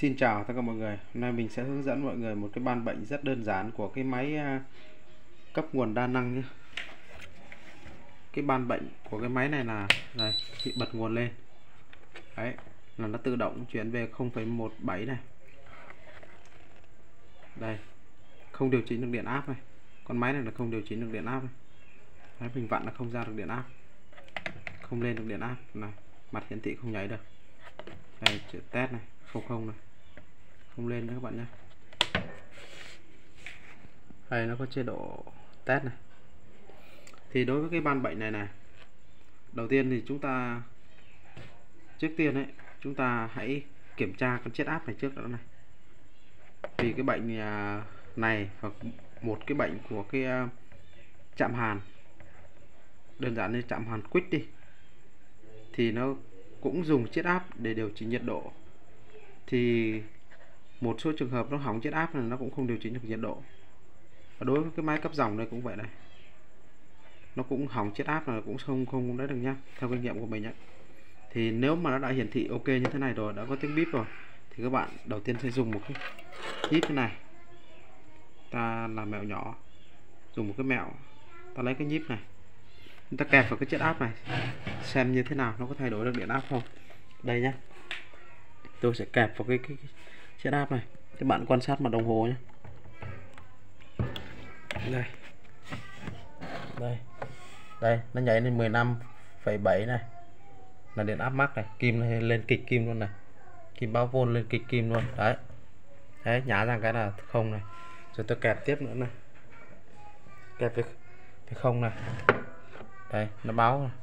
Xin chào tất cả mọi người. Hôm nay mình sẽ hướng dẫn mọi người một cái ban bệnh rất đơn giản của cái máy cấp nguồn đa năng nhé. Cái ban bệnh của cái máy này là này, khi bật nguồn lên đấy là nó tự động chuyển về 0,17 này. Đây, không điều chỉnh được điện áp này. Con máy này là không điều chỉnh được điện áp này. Đấy, mình vặn là không ra được điện áp, không lên được điện áp này, mặt hiển thị không nhảy được. Đây, chữ test này, không này, không lên nữa các bạn nhé. Đây nó có chế độ test này. Thì đối với cái ban bệnh này đầu tiên thì trước tiên ấy chúng ta hãy kiểm tra con chiết áp này trước đó này. Vì cái bệnh này hoặc một cái bệnh của cái chạm hàn, đơn giản như chạm hàn quýt đi, thì nó cũng dùng chiết áp để điều chỉnh nhiệt độ. Thì một số trường hợp nó hỏng chiết áp này nó cũng không điều chỉnh được nhiệt độ. Và đối với cái máy cấp dòng này cũng vậy này, nó cũng hỏng chiết áp là cũng không đấy được nhá, theo kinh nghiệm của mình ấy. Thì nếu mà nó đã hiển thị ok như thế này rồi, đã có tiếng bíp rồi, thì các bạn đầu tiên sẽ dùng một cái nhíp thế này. Ta làm mẹo nhỏ, dùng một cái mẹo, ta lấy cái nhíp này, chúng ta kẹp vào cái chiết áp này xem như thế nào, nó có thay đổi được điện áp không. Đây nhá, tôi sẽ kẹp vào cái chiết áp này, các bạn quan sát mặt đồng hồ nhé. Đây nó nhảy lên 15,7 này là điện áp max này, kim này lên kịch kim luôn này, kim báo vôn lên kịch kim luôn đấy, nhả ra cái là không này. Rồi tôi kẹp tiếp nữa này, kẹp với không này, đây nó báo này.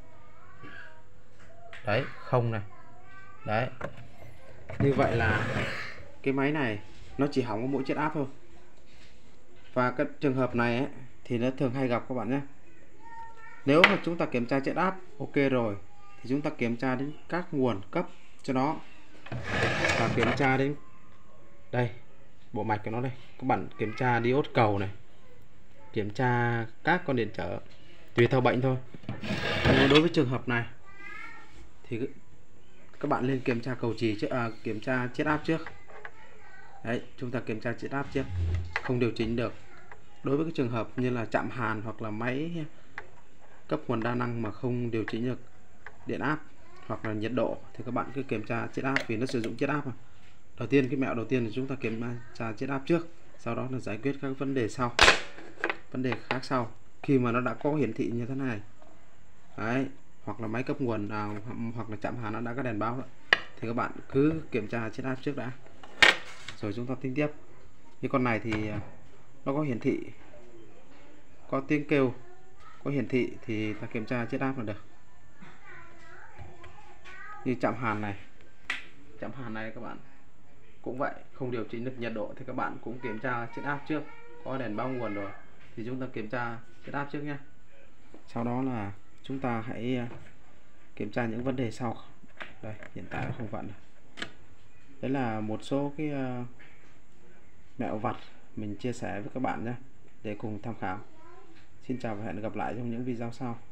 Đấy, không này. Đấy, như vậy là cái máy này nó chỉ hỏng có mỗi chiết áp thôi. Và cái trường hợp này ấy, thì nó thường hay gặp các bạn nhé. Nếu mà chúng ta kiểm tra chiết áp ok rồi thì chúng ta kiểm tra đến các nguồn cấp cho nó, và kiểm tra đến đây bộ mạch của nó đây, các bạn kiểm tra diode cầu này, kiểm tra các con điện trở tùy theo bệnh thôi. Nhưng đối với trường hợp này thì các bạn nên kiểm tra cầu trì trước, kiểm tra chiết áp trước. Đấy, chúng ta kiểm tra chiết áp trước, không điều chỉnh được. Đối với cái trường hợp như là chạm hàn hoặc là máy cấp nguồn đa năng mà không điều chỉnh được điện áp hoặc là nhiệt độ thì các bạn cứ kiểm tra chiết áp, vì nó sử dụng chiết áp mà. Đầu tiên, cái mẹo đầu tiên là chúng ta kiểm tra chiết áp trước, sau đó là giải quyết các vấn đề khác sau. Khi mà nó đã có hiển thị như thế này đấy, hoặc là máy cấp nguồn hoặc là chạm hàn nó đã có đèn báo rồi, thì các bạn cứ kiểm tra chiết áp trước đã, rồi chúng ta tính tiếp. Như con này thì nó có hiển thị, có tiếng kêu, có hiển thị thì ta kiểm tra chiết áp là được. Như chạm hàn này các bạn cũng vậy, không điều chỉnh được nhiệt độ thì các bạn cũng kiểm tra chiết áp trước. Có đèn báo nguồn rồi thì chúng ta kiểm tra chiết áp trước nhé. Sau đó là chúng ta hãy kiểm tra những vấn đề sau. Đây, hiện tại nó không vặn được. Đấy là một số cái mẹo vặt mình chia sẻ với các bạn nhé, để cùng tham khảo. Xin chào và hẹn gặp lại trong những video sau.